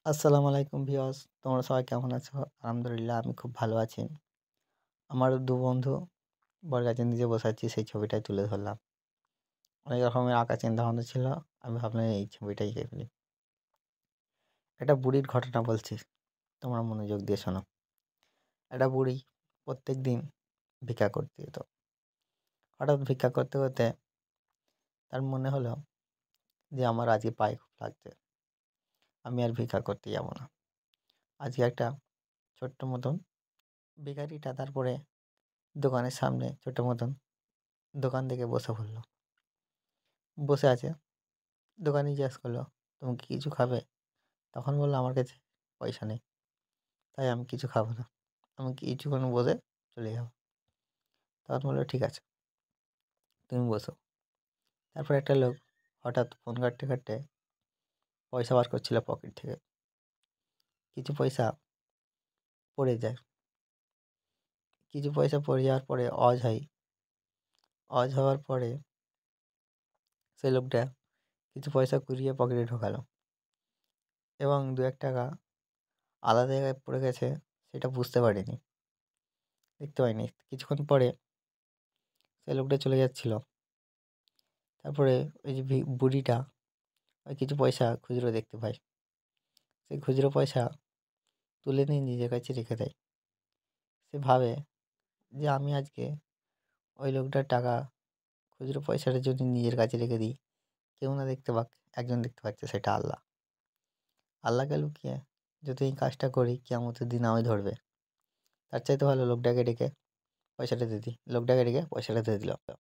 আসসালামু আলাইকুম ভিউয়ার্স, তোমরা সবাই কেমন আছো? আলহামদুলিল্লাহ আমি খুব ভালো আছি। আমার ২ বন্ধু বরগাছের নিচে বসে আছি সেই ছবিটাই তুলে ধরলাম। অনেক রকমের আঁকার চিন্তাভাবনা ছিল। আমি ভাবলাম এই ছবিটাই এঁকে ফেলি। একটা বুড়ির ঘটনা বলছি, তোমরা মনোযোগ দিয়ে শোনো। একটা বুড়ি প্রত্যেকদিন ভিক্ষা করতে যেত। হঠাৎ ভিক্ষা করতে, করতে তার মনে হলো যে আমার আজকে পায়ে খুব লাগছে। আমি আর ভিক্ষা করতে যাব না। আজকে একটা ছোট্ট মতন ভিখারিটা তারপরে দোকানের সামনে ছোট্ট মতন দোকান দেখে বসে পড়ল। বসে আছে। দোকানি জিজ্ঞেস করলো, "তুমি কি কিছু খাবে?" তখন বলল, "আমার কাছে পয়সা নেই। তাই আমি কিছু খাবো না। আমি কিছুক্ষণ বসে চলে যাবো।" তখন বলল, "ঠিক আছে, তুমি বসো।" তারপর একটা লোক হঠাৎ ফোন ঘাঁটতে, ঘাঁটতে পয়সা বার করছিল পকেট থেকে। কিছু পয়সা পড়ে যায়। কিছু পয়সা পড়ে যাওয়ার পরে অজ হয়। অজ হওয়ার পরে সেই লোকটা কিছু পয়সা কুড়িয়ে পকেটে ঢোকালো এবং ২-১ টাকা আলাদা জায়গায় পড়ে গেছে সেটা বুঝতে পারেনি, দেখতে পায়নি। কিছুক্ষণ পরে সেই লোকটা চলে যাচ্ছিল। তারপরে ওই যে বুড়িটা ওই কিছু পয়সা খুচরো দেখতে পায়। সেই খুচরো পয়সা তুলে নিয়ে নিজের কাছে রেখে দেয়। সে ভাবে যে আমি আজকে ওই লোকটার টাকা খুচরো পয়সাটা যদি নিজের কাছে রেখে দিই, কেউ না দেখতে পাক, একজন দেখতে পাচ্ছে সেটা আল্লাহ। আল্লাহকে লুকিয়ে যদি এই কাজটা করি কিয়ামতের দিন আমায় ধরবে। তার চাইতে ভালো লোকটাকে ডেকে পয়সাটা দিয়ে দিই। লোকটাকে ডেকে পয়সাটা দিয়ে দিল।